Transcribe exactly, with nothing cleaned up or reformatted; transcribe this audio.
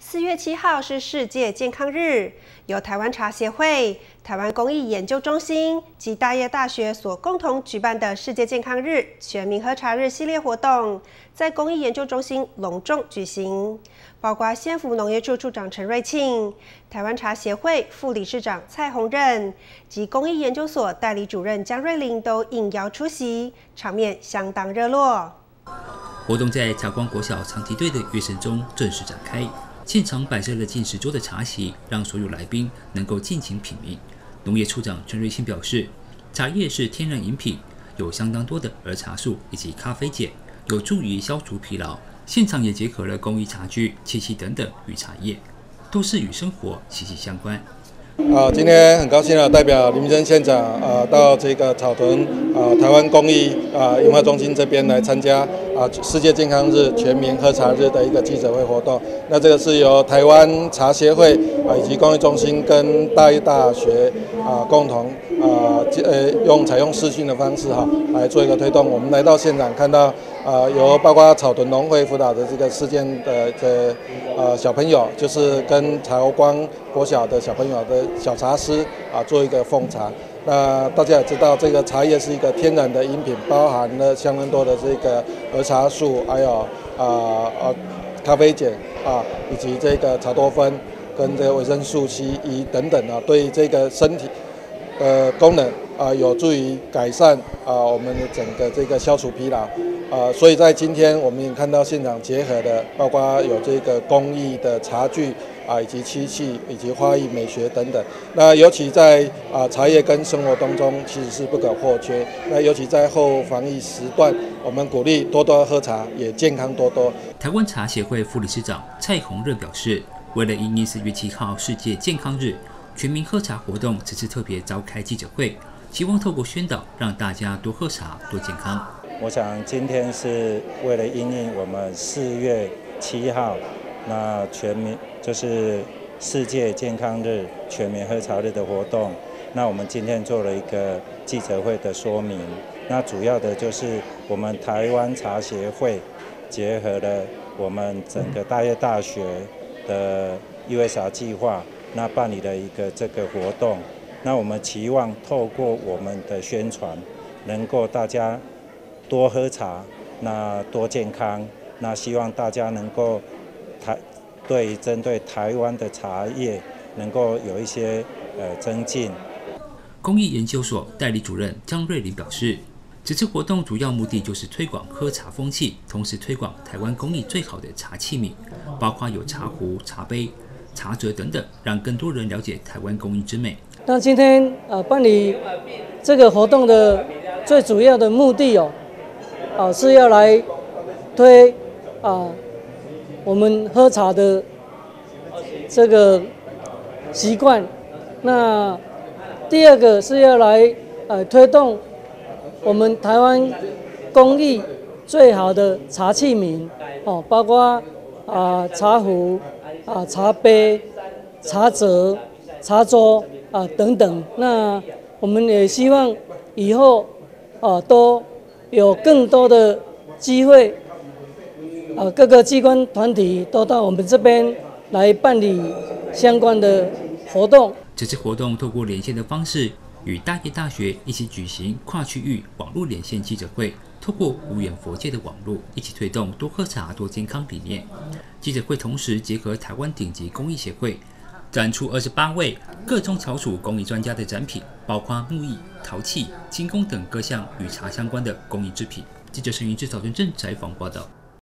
四月七号是世界健康日，由台湾茶协会、台湾公益研究中心及大业大学所共同举办的世界健康日全民喝茶日系列活动，在公益研究中心隆重举行。包括县府农业处处长陈瑞庆、台湾茶协会副理事长蔡宏任及公益研究所代理主任江瑞玲都应邀出席，场面相当热络。 活动在茶光国小长堤队的乐声中正式展开。现场摆设了近十桌的茶席，让所有来宾能够尽情品茗。农业处长陈瑞庆表示，茶叶是天然饮品，有相当多的儿茶素以及咖啡碱，有助于消除疲劳。现场也结合了工艺茶具、漆器等等与茶叶，都是与生活息息相关。 啊，今天很高兴啊，代表林明珍县长啊到这个草屯啊台湾公益啊研发中心这边来参加啊世界健康日全民喝茶日的一个记者会活动。那这个是由台湾茶协会啊以及公益中心跟大一大学啊共同啊呃用采用视讯的方式哈、啊、来做一个推动。我们来到现场看到啊由包括草屯农会辅导的这个事件的这呃小朋友，就是跟朝光国小的小朋友的小茶师啊，做一个奉茶。那大家也知道，这个茶叶是一个天然的饮品，包含了相当多的这个儿茶素，还有啊啊咖啡碱啊，以及这个茶多酚跟这个维生素 C、E 等等啊，对这个身体呃功能啊有助于改善啊我们的整个这个消除疲劳啊。所以在今天我们也看到现场结合的，包括有这个工艺的茶具。啊，以及漆器，以及花艺美学等等。那尤其在啊茶叶跟生活当中，其实是不可或缺。那尤其在后防疫时段，我们鼓励多多喝茶，也健康多多。 台湾茶协会副理事长蔡宏任表示，为了因应四月七号世界健康日全民喝茶活动，此次特别召开记者会，希望透过宣导，让大家多喝茶、多健康。 我想今天是为了因应我们四月七号。那全民就是世界健康日全民喝茶日的活动，那我们今天做了一个记者会的说明。那主要的就是我们台湾茶协会结合了我们整个大业大学的 U S R 计划，那办理了一个这个活动。那我们期望透过我们的宣传，能够大家多喝茶，那多健康，那希望大家能够。台对针对台湾的茶叶能够有一些呃增进。 公益研究所代理主任张瑞麟表示，此次活动主要目的就是推广喝茶风气，同时推广台湾工艺最好的茶器皿，包括有茶壶、茶杯、茶则等等，让更多人了解台湾工艺之美。 那今天呃办理这个活动的最主要的目的哦，啊、呃、是要来推啊。呃我们喝茶的这个习惯，那第二个是要来呃推动我们台湾工艺最好的茶器皿哦，包括啊、呃、茶壶啊、呃、茶杯、茶则、茶桌啊、呃、等等。那我们也希望以后啊、呃、都有更多的机会。呃，各个机关团体都到我们这边来办理相关的活动。 这次活动透过连线的方式，与大业大学一起举行跨区域网络连线记者会，透过无远佛界的网络，一起推动多喝茶、多健康理念。记者会同时结合台湾顶级工艺协会，展出二十八位各中翘楚工艺专家的展品，包括木艺、陶器、精工等各项与茶相关的工艺制品。记者陈云志、曹真正采访报道。